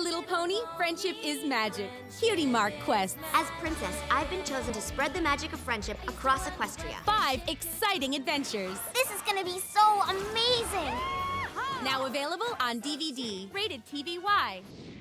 Little Pony, friendship is magic. Cutie Mark Quests. As princess, I've been chosen to spread the magic of friendship across Equestria. 5 exciting adventures. This is gonna be so amazing! Now available on DVD. Rated TVY.